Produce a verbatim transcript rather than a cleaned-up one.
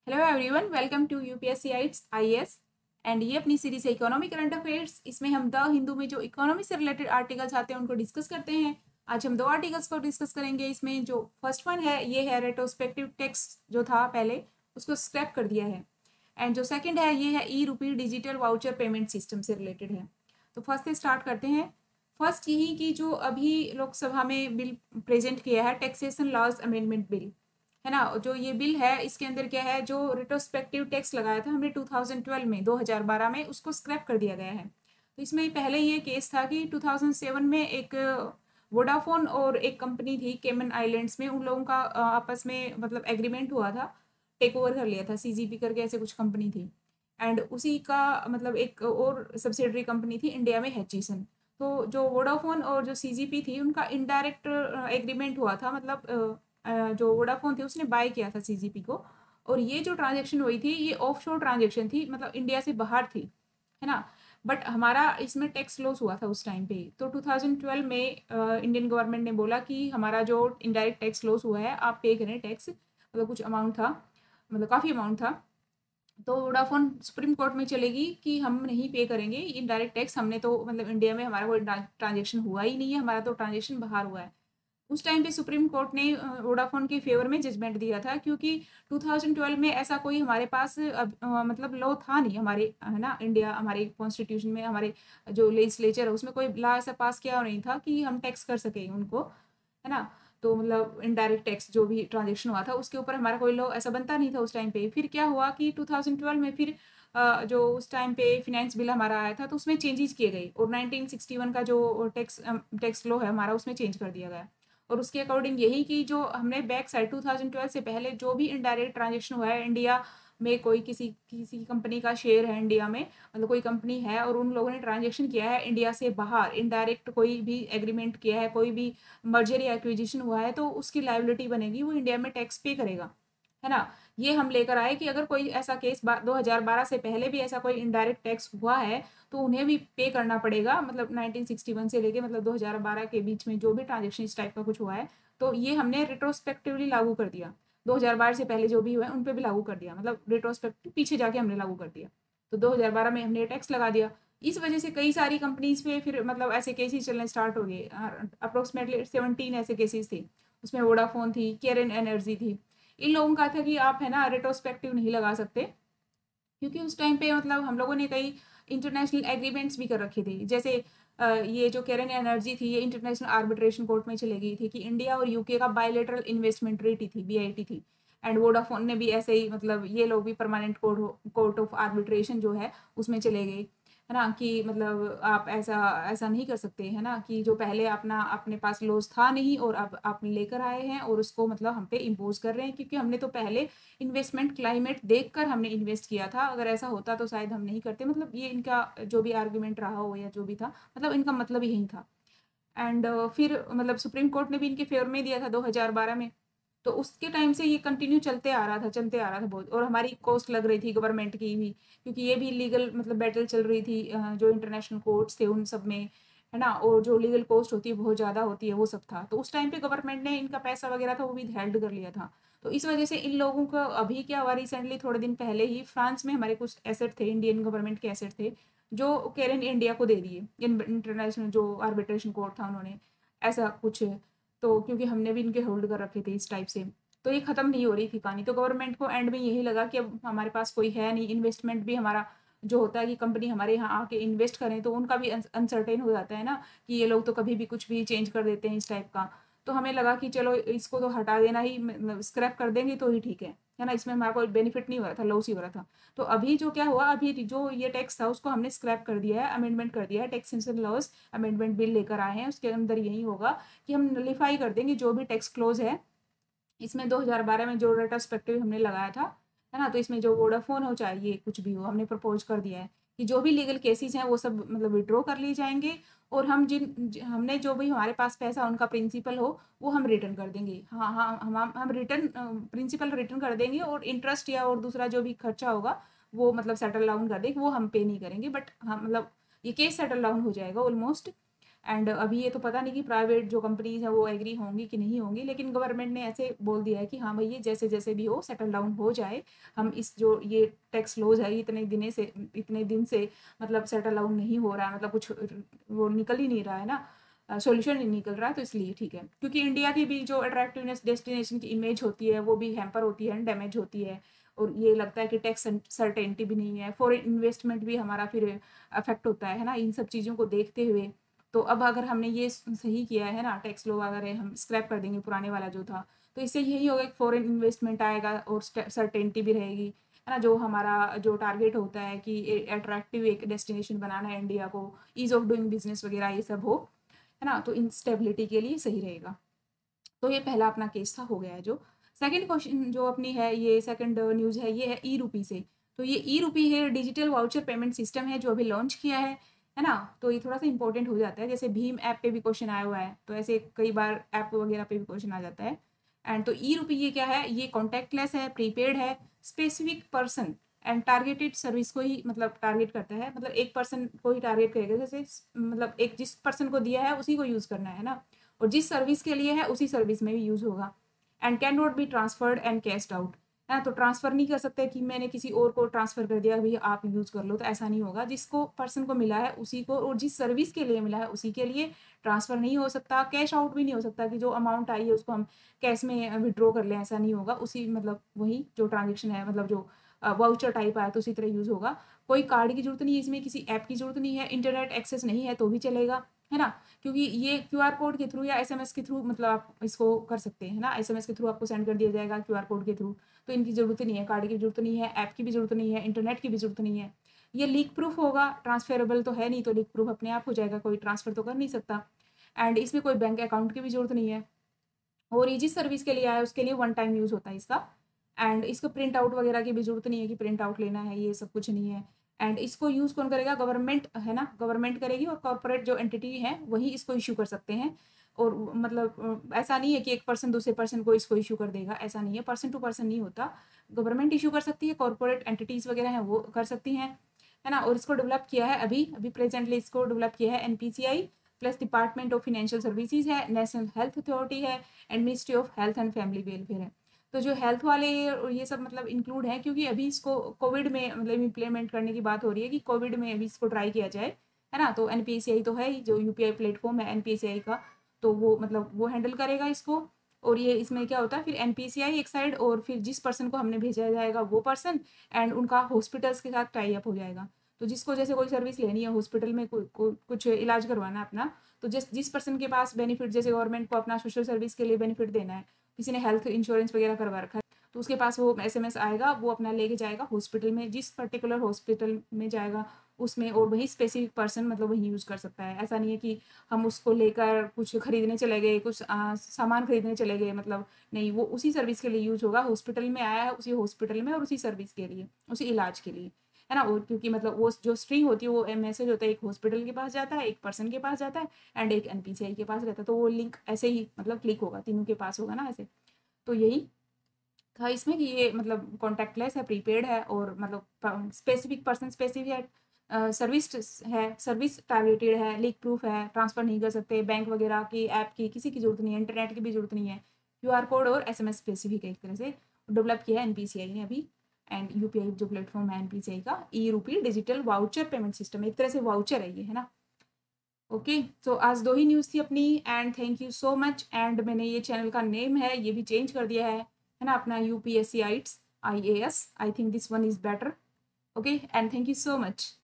Hello everyone, welcome to UPSC आइट्स IAS. And ये अपनी सीरीज है इकोनॉमी करंट अफेयर्स। इसमें हम द हिंदू में जो इकोनॉमी से रिलेटेड आर्टिकल्स आते हैं उनको डिस्कस करते हैं। आज हम दो आर्टिकल्स को डिस्कस करेंगे। इसमें जो फर्स्ट वन है ये है रेट्रोस्पेक्टिव टैक्स जो था पहले उसको स्क्रैप कर दिया है। एंड जो सेकंड है ये है e RUPI digital voucher payment system से रिलेटेड है। तो फर्स्ट से स्टार्ट करते हैं। फर्स्ट यही कि जो अभी लोकसभा में बिल प्रेजेंट किया है टैक्सेशन लॉज अमेंडमेंट बिल, है ना। जो ये बिल है इसके अंदर क्या है, जो रिट्रोस्पेक्टिव टैक्स लगाया था हमने टू थाउजेंड ट्वेल्व में दो हज़ार बारह में, उसको स्क्रैप कर दिया गया है। तो इसमें पहले ये केस था कि टू थाउजेंड सेवन में एक वोडाफोन और एक कंपनी थी केमन आइलैंड्स में, उन लोगों का अ, आपस में मतलब एग्रीमेंट हुआ था, टेक ओवर कर लिया था सीजीपी करके ऐसे कुछ कंपनी थी। एंड उसी का मतलब एक और सब्सिडरी कंपनी थी इंडिया में हैचिसन। तो जो वोडाफोन और जो सीजीपी थी उनका इनडायरेक्ट एग्रीमेंट हुआ था, मतलब अ, जो वोडाफोन थी उसने बाय किया था सीजीपी को। और ये जो ट्रांजेक्शन हुई थी ये ऑफशोर ट्रांजेक्शन थी, मतलब इंडिया से बाहर थी, है ना। बट हमारा इसमें टैक्स लॉस हुआ था उस टाइम पे। तो टू थाउजेंड ट्वेल्व में इंडियन गवर्नमेंट ने बोला कि हमारा जो इनडायरेक्ट टैक्स लॉस हुआ है आप पे करें टैक्स, मतलब कुछ अमाउंट था, मतलब काफ़ी अमाउंट था। तो वोडाफोन सुप्रीम कोर्ट में चलेगी कि हम नहीं पे करेंगे इनडायरेक्ट टैक्स, हमने तो मतलब इंडिया में हमारा कोई ट्रांजेक्शन हुआ ही नहीं है, हमारा तो ट्रांजेक्शन बाहर हुआ है। उस टाइम पे सुप्रीम कोर्ट ने वोडाफोन के फेवर में जजमेंट दिया था, क्योंकि टू थाउजेंड ट्वेल्व में ऐसा कोई हमारे पास अब, अ, मतलब लॉ था नहीं हमारे, है ना। इंडिया हमारे कॉन्स्टिट्यूशन में, हमारे जो लेजिस्लेचर है उसमें कोई लॉ ऐसा पास किया नहीं था कि हम टैक्स कर सकें उनको, है ना। तो मतलब इनडायरेक्ट टैक्स जो भी ट्रांजेक्शन हुआ था उसके ऊपर हमारा कोई लॉ ऐसा बनता नहीं था उस टाइम पे। फिर क्या हुआ कि टू थाउजेंड ट्वेल्व में फिर अ, जो उस टाइम पे फिनेंस बिल हमारा आया था तो उसमें चेंजेस किए गए और नाइनटीन सिक्सटी वन का जो टैक्स टैक्स लॉ है हमारा उसमें चेंज कर दिया गया। और उसके अकॉर्डिंग यही कि जो हमने back side two thousand twelve से पहले जो भी इनडायरेक्ट ट्रांजेक्शन हुआ है इंडिया में, कोई किसी किसी कंपनी का शेयर है इंडिया में, मतलब कोई कंपनी है और उन लोगों ने ट्रांजेक्शन किया है इंडिया से बाहर, इनडायरेक्ट कोई भी एग्रीमेंट किया है, कोई भी मर्जर या एक्विजिशन हुआ है, तो उसकी लाइबिलिटी बनेगी, वो इंडिया में टैक्स पे करेगा, है ना। ये हम लेकर आए कि अगर कोई ऐसा केस दो हज़ार बारह से पहले भी ऐसा कोई इनडायरेक्ट टैक्स हुआ है तो उन्हें भी पे करना पड़ेगा, मतलब नाइनटीन सिक्सटी वन से लेके मतलब दो हज़ार बारह के बीच में जो भी ट्रांजेक्शन इस टाइप का कुछ हुआ है तो ये हमने रिट्रोस्पेक्टिवली लागू कर दिया। दो हज़ार बारह से पहले जो भी हुआ है उन पे भी लागू कर दिया, मतलब रिट्रोस्पेक्टिव पीछे जाके हमने लागू कर दिया। तो दो हज़ार बारह में हमने टैक्स लगा दिया। इस वजह से कई सारी कंपनीज पे फिर मतलब ऐसे केसेस चलने स्टार्ट हो गए। अप्रोक्सीमेटली सेवनटीन ऐसे केसेस थे, उसमें वोडाफोन थी, केरन एनर्जी थी। इन लोगों का था कि आप है ना रेट्रोस्पेक्टिव नहीं लगा सकते, क्योंकि उस टाइम पे मतलब हम लोगों ने कई इंटरनेशनल एग्रीमेंट्स भी कर रखे थे। जैसे अ, ये जो केरन एनर्जी थी ये इंटरनेशनल आर्बिट्रेशन कोर्ट में चले गई थी कि इंडिया और यूके का बायलेटरल इन्वेस्टमेंट ट्रीटी थी, बीआईटी थी। एंड वोडाफोन ने भी ऐसे ही, मतलब ये लोग भी permanent court court of arbitration जो है उसमें चले गए, है ना। कि मतलब आप ऐसा ऐसा नहीं कर सकते, है ना, कि जो पहले अपना अपने पास लॉस था नहीं और अब आप लेकर आए हैं और उसको मतलब हम पे इम्पोज कर रहे हैं, क्योंकि हमने तो पहले इन्वेस्टमेंट क्लाइमेट देखकर हमने इन्वेस्ट किया था, अगर ऐसा होता तो शायद हम नहीं करते। मतलब ये इनका जो भी आर्ग्यूमेंट रहा हो या जो भी था, मतलब इनका मतलब यही था। एंड फिर मतलब सुप्रीम कोर्ट ने भी इनके फेवर में दिया था दो हज़ार बारह में। तो उसके टाइम से ये कंटिन्यू चलते आ रहा था, चलते आ रहा था बहुत, और हमारी कॉस्ट लग रही थी गवर्नमेंट की भी, क्योंकि ये भी लीगल मतलब बैटल चल रही थी, अ, जो इंटरनेशनल कोर्ट्स थे उन सब में, है ना। और जो लीगल कॉस्ट होती है बहुत ज़्यादा होती है, वो सब था। तो उस टाइम पे गवर्नमेंट ने इनका पैसा वगैरह था वो भी हेल्ड कर लिया था। तो इस वजह से इन लोगों का अभी क्या हुआ, रिसेंटली थोड़े दिन पहले ही फ्रांस में हमारे कुछ एसेट थे, इंडियन गवर्नमेंट के एसेट थे, जो केरन इंडिया को दे दिए। इंटरनेशनल जो आर्बिट्रेशन कोर्ट था उन्होंने ऐसा कुछ, तो क्योंकि हमने भी इनके होल्ड कर रखे थे इस टाइप से। तो ये ख़त्म नहीं हो रही थी कहानी। तो गवर्नमेंट को एंड में यही लगा कि अब हमारे पास कोई है नहीं, इन्वेस्टमेंट भी हमारा जो होता है कि कंपनी हमारे यहाँ आके इन्वेस्ट करें तो उनका भी अनसर्टेन हो जाता है ना, कि ये लोग तो कभी भी कुछ भी चेंज कर देते हैं इस टाइप का। तो हमें लगा कि चलो इसको तो हटा देना ही, स्क्रैप कर देंगे तो ही ठीक है, है ना। इसमें हमारा कोई बेनिफिट नहीं हो रहा था, लॉस ही हो रहा था। तो अभी जो क्या हुआ, अभी जो ये टैक्स था उसको हमने स्क्रैप कर दिया है, अमेंडमेंट कर दिया है, टैक्सेशन लॉस अमेंडमेंट बिल लेकर आए हैं। उसके अंदर यही होगा कि हम नलीफाई कर देंगे जो भी टैक्स क्लोज है इसमें। दो हज़ार बारह में जो रेट्रोस्पेक्टिव हमने लगाया था, है ना, तो इसमें जो वोडाफोन हो चाहे ये कुछ भी हो, हमने प्रपोज कर दिया है कि जो भी लीगल केसेस हैं वो सब मतलब विड्रॉ कर लिए जाएंगे, और हम जिन ज- हमने जो भी हमारे पास पैसा उनका प्रिंसिपल हो वो हम रिटर्न कर देंगे। हाँ हाँ, हम हम हम रिटर्न प्रिंसिपल रिटर्न कर देंगे, और इंटरेस्ट या और दूसरा जो भी खर्चा होगा वो मतलब सेटल डाउन कर देंगे, वो हम पे नहीं करेंगे। बट हम मतलब ये केस सेटल डाउन हो जाएगा ऑलमोस्ट। एंड अभी ये तो पता नहीं कि प्राइवेट जो कंपनीज हैं वो एग्री होंगी कि नहीं होंगी, लेकिन गवर्नमेंट ने ऐसे बोल दिया है कि हाँ भई जैसे जैसे भी हो सेटल डाउन हो जाए, हम इस जो ये टैक्स लॉज है इतने दिने से इतने दिन से मतलब सेटल डाउन नहीं हो रहा है, मतलब कुछ वो निकल ही नहीं रहा है ना, सॉल्यूशन नहीं निकल रहा है, तो इसलिए ठीक है। क्योंकि इंडिया की भी जो अट्रैक्टिवनेस डेस्टिनेशन की इमेज होती है वो भी हैम्पर होती है, डैमेज होती है, और ये लगता है कि टैक्स सर्टेनिटी भी नहीं है, फॉरेन इन्वेस्टमेंट भी हमारा फिर अफेक्ट होता है ना इन सब चीज़ों को देखते हुए। तो अब अगर हमने ये सही किया है ना, टैक्स लो अगर हम स्क्रैप कर देंगे पुराने वाला जो था, तो इससे यही होगा कि फॉरेन इन्वेस्टमेंट आएगा और सर्टेनिटी भी रहेगी, है ना। जो हमारा जो टारगेट होता है कि अट्रैक्टिव एक डेस्टिनेशन बनाना है इंडिया को, ईज़ ऑफ डूइंग बिजनेस वगैरह ये सब हो, है ना, तो इन स्टेबिलिटी के लिए सही रहेगा। तो ये पहला अपना केस था, हो गया है। जो सेकंड क्वेश्चन जो अपनी है, ये सेकंड न्यूज़ है, ये है ई रूपी से। तो ये ई रूपी है डिजिटल वाउचर पेमेंट सिस्टम है जो अभी लॉन्च किया है है ना। तो ये थोड़ा सा इंपॉर्टेंट हो जाता है, जैसे भीम ऐप पे भी क्वेश्चन आया हुआ है, तो ऐसे कई बार ऐप वगैरह पे भी क्वेश्चन आ जाता है। एंड तो ई रूपी ये क्या है, ये कॉन्टैक्टलेस है, प्रीपेड है, specific person and targeted service को ही मतलब टारगेट करता है, मतलब एक पर्सन को ही टारगेट करेगा, जैसे मतलब एक जिस पर्सन को दिया है उसी को यूज़ करना है ना, और जिस सर्विस के लिए है उसी सर्विस में भी यूज़ होगा। And can not be transferred and cashed out, है ना। तो ट्रांसफ़र नहीं कर सकते कि मैंने किसी और को ट्रांसफ़र कर दिया भैया आप यूज़ कर लो, तो ऐसा नहीं होगा। जिसको पर्सन को मिला है उसी को, और जिस सर्विस के लिए मिला है उसी के लिए ट्रांसफ़र नहीं हो सकता, कैश आउट भी नहीं हो सकता कि जो अमाउंट आई है उसको हम कैश में विड्रॉ कर लें, ऐसा नहीं होगा। उसी मतलब वही जो ट्रांजेक्शन है, मतलब जो वाउचर टाइप आया तो उसी तरह यूज़ होगा। कोई कार्ड की ज़रूरत नहीं है इसमें, किसी ऐप की ज़रूरत नहीं है, इंटरनेट एक्सेस नहीं है तो भी चलेगा, है ना। क्योंकि ये क्यूआर कोड के थ्रू या एसएमएस के थ्रू मतलब आप इसको कर सकते हैं, है ना। एसएमएस के थ्रू आपको सेंड कर दिया जाएगा क्यूआर कोड के थ्रू, तो इनकी ज़रूरत नहीं है, कार्ड की ज़रूरत नहीं है, ऐप की भी ज़रूरत नहीं है, इंटरनेट की भी ज़रूरत नहीं है। ये लीक प्रूफ होगा, ट्रांसफरेबल तो है नहीं, तो लीक प्रूफ अपने आप हो जाएगा, कोई ट्रांसफ़र तो कर नहीं सकता। एंड इसमें कोई बैंक अकाउंट की भी ज़रूरत नहीं है, और ये जिस सर्विस के लिए आया है उसके लिए वन टाइम यूज़ होता है इसका। एंड इसको प्रिंट आउट वगैरह की भी ज़रूरत नहीं है कि प्रिंट आउट लेना है, ये सब कुछ नहीं है। एंड इसको यूज़ कौन करेगा, गवर्नमेंट, है ना, गवर्नमेंट करेगी, और कॉर्पोरेट जो एंटिटी है वही इसको इश्यू कर सकते हैं। और मतलब ऐसा नहीं है कि एक पर्सन दूसरे पर्सन को इसको इश्यू कर देगा, ऐसा नहीं है, पर्सन टू पर्सन नहीं होता। गवर्नमेंट इश्यू कर सकती है, कॉर्पोरेट एंटिटीज़ वगैरह हैं वो कर सकती हैं, है ना। और इसको डेवलप किया है अभी अभी प्रेजेंटली इसको डेवलप किया है NPCI plus department of financial services है, नेशनल हेल्थ अथॉरिटी है, and ministry of health and family welfare है। तो जो हेल्थ वाले ये सब मतलब इंक्लूड है, क्योंकि अभी इसको कोविड में मतलब इम्प्लीमेंट करने की बात हो रही है कि कोविड में अभी इसको ट्राई किया जाए, है ना। तो एनपीसीआई तो है ही, जो यूपीआई प्लेटफॉर्म है एनपीसीआई का, तो वो मतलब वो हैंडल करेगा इसको। और ये इसमें क्या होता है, फिर एनपीसीआई एक साइड, और फिर जिस पर्सन को हमने भेजा जाएगा वो पर्सन, एंड उनका हॉस्पिटल्स के साथ टाई अप हो जाएगा। तो जिसको जैसे कोई सर्विस लेनी है हॉस्पिटल में, कोई को, कुछ इलाज करवाना है अपना, तो जिस जिस पर्सन के पास बेनिफिट, जैसे गवर्नमेंट को अपना सोशल सर्विस के लिए बेनिफिट देना है, किसी ने हेल्थ इंश्योरेंस वगैरह करवा रखा है, तो उसके पास वो एसएमएस आएगा, वो अपना लेके जाएगा हॉस्पिटल में, जिस पर्टिकुलर हॉस्पिटल में जाएगा उसमें, और वही स्पेसिफिक पर्सन मतलब वही यूज़ कर सकता है। ऐसा नहीं है कि हम उसको लेकर कुछ खरीदने चले गए, कुछ आ, सामान खरीदने चले गए, मतलब नहीं, वो उसी सर्विस के लिए यूज़ होगा, हॉस्पिटल में आया है उसी हॉस्पिटल में और उसी सर्विस के लिए, उसी इलाज के लिए, है ना। और क्योंकि मतलब वो जो स्ट्रिंग होती है वो मैसेज होता है, एक हॉस्पिटल के पास जाता है, एक पर्सन के पास जाता है, एंड एक एनपीसीआई के पास रहता है, तो वो लिंक ऐसे ही मतलब क्लिक होगा, तीनों के पास होगा ना ऐसे। तो यही था इसमें कि ये मतलब कॉन्टैक्टलेस है, प्रीपेड है, और मतलब स्पेसिफिक पर्सन स्पेसिफिक सर्विस है, सर्विस टारगेटेड है, लीक प्रूफ है, ट्रांसफ़र नहीं कर सकते, बैंक वगैरह की ऐप की किसी की ज़रूरत नहीं है, इंटरनेट की भी ज़रूरत नहीं है, क्यूआर कोड और एसएमएस स्पेसिफिक है, एक तरह से डेवलप किया है एनपीसीआई ने अभी। एंड यूपीआई जो प्लेटफॉर्म है एनपीसीआई का, e RUPI digital voucher payment system, एक तरह से वाउचर है ये, है ना। ओके, तो आज दो ही न्यूज़ थी अपनी, and thank you so much. And मैंने ये चैनल का नेम है ये भी चेंज कर दिया है है ना, अपना UPSC it's I A S, I think this one is better. Okay, and thank you so much.